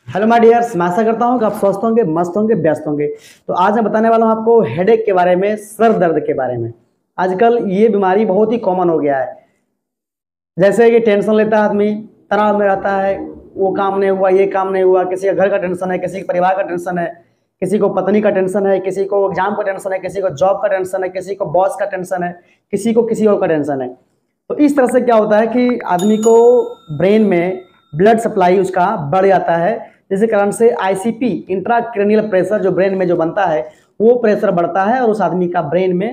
Hello my dears, मैं आशा करता हूँ कि आप स्वस्थ होंगे, मस्त होंगे, व्यस्त होंगे। तो आज मैं बताने वाला हूँ आपको हेडेक के बारे में, सर दर्द के बारे में। आजकल ये बीमारी बहुत ही कॉमन हो गया है। जैसे कि टेंशन लेता है आदमी, तनाव में रहता है, वो काम नहीं हुआ, ये काम नहीं हुआ, किसी का घर का टेंशन है, किसी के परिवार का टेंशन है, किसी को पत्नी का टेंशन है, किसी को एग्जाम का टेंशन है, किसी को जॉब का टेंशन है, किसी को बॉस का टेंशन है, किसी को किसी और का टेंशन है। तो इस तरह से क्या होता है कि आदमी को ब्रेन में ब्लड सप्लाई उसका बढ़ जाता है, जिसके कारण से आईसीपी इंट्राक्रैनियल प्रेशर जो ब्रेन में जो बनता है वो प्रेशर बढ़ता है और उस आदमी का ब्रेन में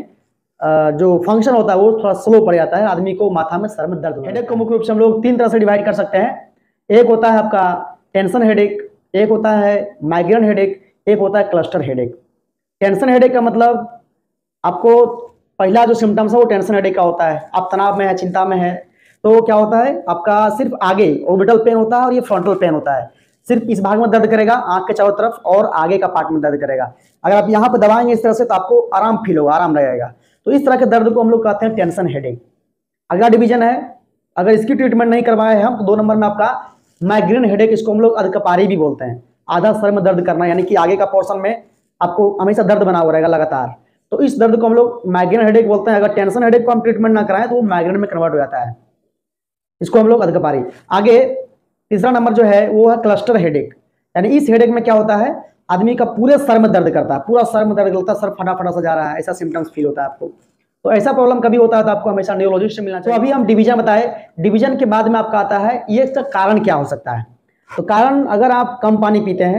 जो फंक्शन होता है वो थोड़ा स्लो पड़ जाता है। आदमी को माथा में, सर में दर्द होता है। हेडेक को मुख्य रूप से हम लोग तीन तरह से डिवाइड कर सकते हैं। एक होता है आपका टेंशन हेडेक, एक होता है माइग्रेन हेडेक, एक होता है क्लस्टर हेडेक। टेंशन हेडेक का मतलब आपको पहला जो सिम्टम्स है वो टेंशन हेडेक का होता है। आप तनाव में है, चिंता में है, तो क्या होता है आपका सिर्फ आगे ऑर्बिटल पेन होता है और ये फ्रंटल पेन होता है। सिर्फ इस भाग में दर्द करेगा, आंख के चारों तरफ, और आगे का पार्ट में दर्द करेगा। अगर आप यहाँ पे दबाएंगे इस तरह से तो आपको आराम फील होगा, आराम लगेगा। तो इस तरह के दर्द को हम लोग कहते हैं टेंशन हेडेक। अगला डिवीजन है, अगर इसकी ट्रीटमेंट नहीं करवाए हम तो 2 नंबर में आपका माइग्रेन हेडेक, इसको हम लोग अधकपारी भी बोलते हैं। आधा सर में दर्द करना, यानी कि आगे का पोर्शन में आपको हमेशा दर्द बना हुआ रहेगा लगातार। तो इस दर्द को हम लोग माइग्रेन हेडेक बोलते हैं। अगर टेंशन हेडेक को हम ट्रीटमेंट ना कराएं तो वो माइग्रेन में कन्वर्ट हो जाता है, इसको हम लोग अधकपारी। आगे तीसरा नंबर जो है वो है क्लस्टर हेडेक। यानी इस हेडेक में क्या होता है, आदमी का पूरे सर में दर्द करता है, पूरा सर में दर्द करता है, सर फटाफट सा जा रहा है, ऐसा सिम्टम्स फील होता है आपको। तो ऐसा प्रॉब्लम कभी होता है तो आपको हमेशा न्यूरोलॉजिस्ट से मिलना चाहिए। तो अभी हम डिवीजन बताए, डिवीजन के बाद में आपका आता है ये इसका कारण क्या हो सकता है। तो कारण, अगर आप कम पानी पीते हैं,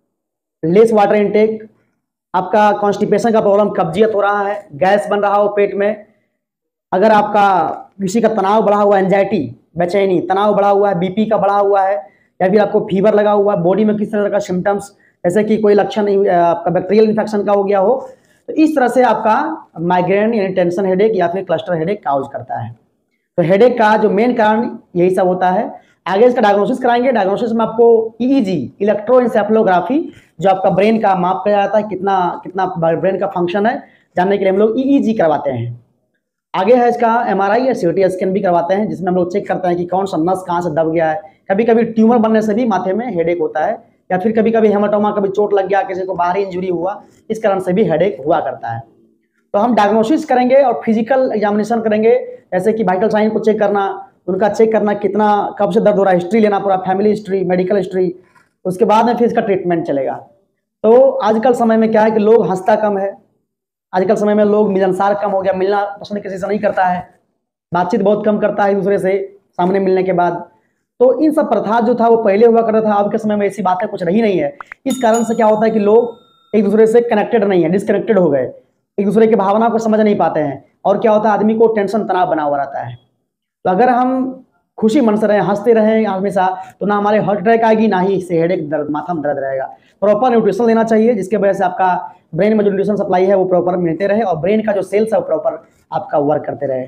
लेस वाटर इनटेक, आपका कॉन्स्टिपेशन का प्रॉब्लम, कब्जियत हो रहा है, गैस बन रहा हो पेट में, अगर आपका किसी का तनाव बढ़ा हुआ है, एंजाइटी, बेचैनी, तनाव बढ़ा हुआ है, बीपी का बढ़ा हुआ है, या फिर आपको फीवर लगा हुआ है, बॉडी में किसी तरह का सिम्टम्स जैसे कि कोई लक्षण आपका बैक्टीरियल इन्फेक्शन का हो गया हो, तो इस तरह से आपका माइग्रेन यानी टेंशन हेडेक या फिर क्लस्टर हेडेक काउज करता है। तो हेडेक का जो मेन कारण यही सब होता है। आगे इसका डायग्नोसिस कराएंगे। डायग्नोसिस में आपको ईईजी, इलेक्ट्रोएन्सेफेलोग्राफी, जो आपका ब्रेन का माप किया जाता है, कितना कितना ब्रेन का फंक्शन है जानने के लिए हम लोग ईईजी करवाते हैं। आगे है इसका एमआरआई या सीटी स्कैन भी करवाते हैं, जिसमें हम लोग चेक करते हैं कि कौन सा नस कहाँ से दब गया है। कभी कभी ट्यूमर बनने से भी माथे में हेडेक होता है, या फिर कभी कभी हेमाटोमा, कभी चोट लग गया, किसी को बाहरी इंजरी हुआ, इस कारण से भी हेडेक हुआ करता है। तो हम डायग्नोसिस करेंगे और फिजिकल एग्जामिनेशन करेंगे, जैसे कि वाइटल साइन को चेक करना, उनका चेक करना कितना कब से दर्द हो रहा है, हिस्ट्री लेना, पूरा फैमिली हिस्ट्री, मेडिकल हिस्ट्री, उसके बाद में फिर इसका ट्रीटमेंट चलेगा। तो आजकल समय में क्या है कि लोग हंसता कम है। आजकल समय में लोग मिलनसार कम हो गया, मिलना पसंद किसी से नहीं करता है, बातचीत बहुत कम करता है एक दूसरे से सामने मिलने के बाद। तो इन सब प्रथा जो था वो पहले हुआ करता था, अब के समय में ऐसी बातें कुछ रही नहीं है। इस कारण से क्या होता है कि लोग एक दूसरे से कनेक्टेड नहीं है, डिसकनेक्टेड हो गए, एक दूसरे की भावना को समझ नहीं पाते हैं, और क्या होता है आदमी को टेंशन तनाव बना हुआ रहता है। तो अगर हम खुशी मन से रहें, हंसते रहें हमेशा, तो ना हमारे हार्ट अटैक आएगी, ना ही इससे हेडेक दर्द, माथा में दर्द रहेगा। प्रॉपर न्यूट्रिशन लेना चाहिए, जिसके वजह से आपका ब्रेन में जो न्यूट्रिशन सप्लाई है वो प्रॉपर मिलते रहे और ब्रेन का जो सेल्स है वो प्रॉपर आपका वर्क करते रहे।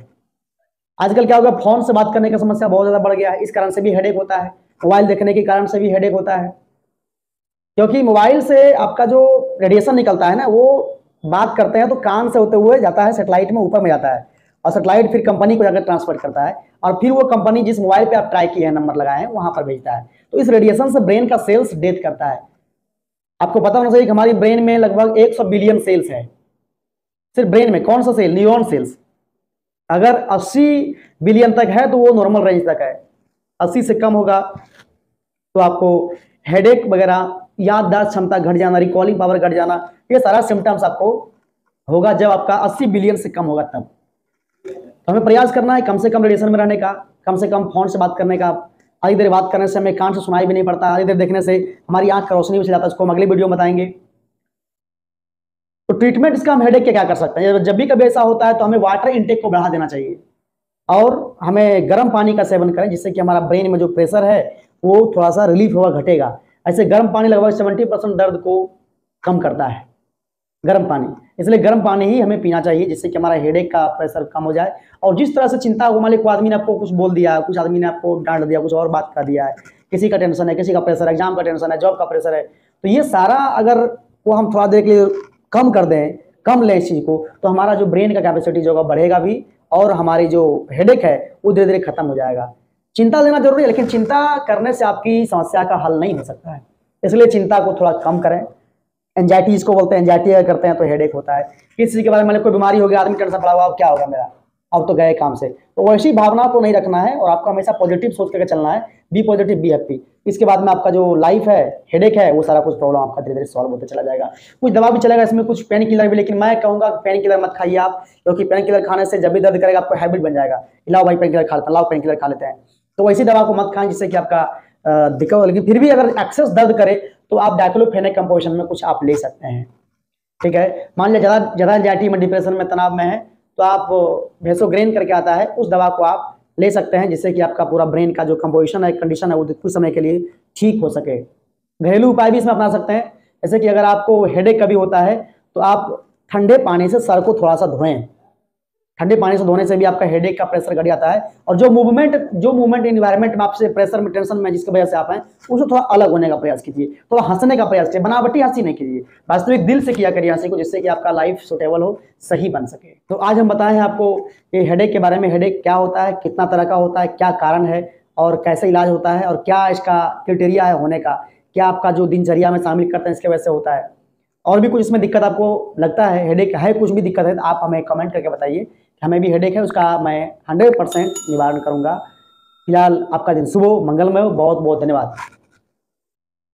आजकल क्या होगा, फोन से बात करने का समस्या बहुत ज़्यादा बढ़ गया है, इस कारण से भी हेडेक होता है। मोबाइल देखने के कारण से भी हेडेक होता है, क्योंकि मोबाइल से आपका जो रेडिएशन निकलता है ना, वो बात करते हैं तो कान से होते हुए जाता है सेटेलाइट में, ऊपर में जाता है, और सेटेलाइट फिर कंपनी को जाकर ट्रांसफर करता है, और फिर वो कंपनी जिस मोबाइल पे आप ट्राई किए हैं, नंबर लगाए हैं, वहां पर भेजता है। तो इस रेडिएशन से ब्रेन का सेल्स डेथ करता है। आपको पता होना चाहिए कि हमारी ब्रेन में लगभग 100 बिलियन सेल्स है। सिर्फ ब्रेन में कौन सा सेल, न्यूरॉन सेल्स। अगर 80 बिलियन तक है तो वो नॉर्मल रेंज तक है, 80 से कम होगा तो आपको हेडेक वगैरह, याददाश्त क्षमता घट जाना, रिकॉलिंग पावर घट जाना, ये सारा सिम्टम्स आपको होगा जब आपका 80 बिलियन से कम होगा तब। तो हमें प्रयास करना है कम से कम रेडिएशन में रहने का, कम से कम फोन से बात करने का। आधी देर बात करने से हमें कान से सुनाई भी नहीं पड़ता, आधी देर देखने से हमारी आंख का रोशनी भी चल जाता है, उसको हम अगले वीडियो में बताएंगे। तो ट्रीटमेंट इसका हम हेडेक के क्या कर सकते हैं, जब भी कभी ऐसा होता है तो हमें वाटर इनटेक को बढ़ा देना चाहिए, और हमें गर्म पानी का सेवन करें, जिससे कि हमारा ब्रेन में जो प्रेशर है वो थोड़ा सा रिलीफ होगा, घटेगा। ऐसे गर्म पानी लगभग 70% दर्द को कम करता है, गर्म पानी। इसलिए गर्म पानी ही हमें पीना चाहिए, जिससे कि हमारा हेडेक का प्रेशर कम हो जाए। और जिस तरह से चिंता हो, मान लीजिए कोई आदमी ने आपको कुछ बोल दिया, कुछ आदमी ने आपको डांट दिया, कुछ और बात कर दिया है, किसी का टेंशन है, किसी का प्रेशर, एग्जाम का टेंशन है, जॉब का प्रेशर है, तो ये सारा अगर वो हम थोड़ा देर के लिए कम कर दें, कम लें इस चीज़ को, तो हमारा जो ब्रेन का कैपेसिटी जो बढ़ेगा भी, और हमारी जो हेडेक है वो धीरे धीरे खत्म हो जाएगा। चिंता लेना जरूरी है, लेकिन चिंता करने से आपकी समस्या का हल नहीं हो सकता है। इसलिए चिंता को थोड़ा कम करें। एंजाइटी इसको बोलते हैं, एंजाइटी अगर करते हैं तो हेडेक होता है। किसी चीज़ के बारे में कोई बीमारी होगी, आदमी टेंशन पड़ा हुआ, अब क्या होगा मेरा, अब तो गए काम से, तो वैसी भावनाओं को नहीं रखना है और आपको हमेशा पॉजिटिव सोच करके चलना है। Be positive, be happy. इसके बाद में आपका जो लाइफ है, हेडेक है, वो सारा कुछ प्रॉब्लम आपका धीरे धीरे सॉल्व होते चला जाएगा। कुछ दवा भी चलेगा इसमें, कुछ पेन किलर भी, लेकिन मैं कहूँगा पेन किलर मत खाइए आप, क्योंकि पेन किलर खाने से जब भी दर्द करेगा आपको हैबिट बन जाएगा, लाओ भाई पेन किलर खा लेते हैं, लाओ पेन किलर खा लेते हैं। तो वैसी दवा को मत खाएं जिससे कि आपका दिक्कत हो। लेकिन फिर भी अगर एक्सेस दर्द करे तो आप डाइक्लोफेनेक कंपोजिशन में कुछ आप ले सकते हैं, ठीक है। मान लिया ज़्यादा एंजाइटी में, डिप्रेशन में, तनाव में है, तो आप वेसोग्रेन करके आता है, उस दवा को आप ले सकते हैं, जिससे कि आपका पूरा ब्रेन का जो कंपोजिशन है, कंडीशन है, वो कुछ समय के लिए ठीक हो सके। घरेलू उपाय भी इसमें अपना सकते हैं, जैसे कि अगर आपको हेडेक कभी होता है तो आप ठंडे पानी से सर को थोड़ा सा धोएं। ठंडे पानी से धोने से भी आपका हेडेक का प्रेशर घट जाता है, और जो मूवमेंट इन्वायरमेंट में आपसे प्रेशर में, टेंशन में जिसकी वजह से आप हैं, उससे थोड़ा अलग होने का प्रयास कीजिए, थोड़ा हंसने का प्रयास कीजिए। बनावटी हंसी नहीं कीजिए, वास्तविक दिल से किया करिए हंसी को, जिससे कि आपका लाइफ सुटेबल हो, सही बन सके। तो आज हम बताए हैं आपको ये हेडेक के बारे में, हेडेक क्या होता है, कितना तरह का होता है, क्या कारण है और कैसे इलाज होता है, और क्या इसका क्राइटेरिया है होने का, क्या आपका जो दिनचर्या में शामिल करते हैं इसके वजह से होता है। और भी कुछ इसमें दिक्कत आपको लगता है, हेडेक है, कुछ भी दिक्कत है, तो आप हमें कमेंट करके बताइए। हमें भी हेडेक है, उसका मैं 100% निवारण करूंगा। फिलहाल आपका दिन शुभ हो, मंगलमय हो। बहुत बहुत धन्यवाद।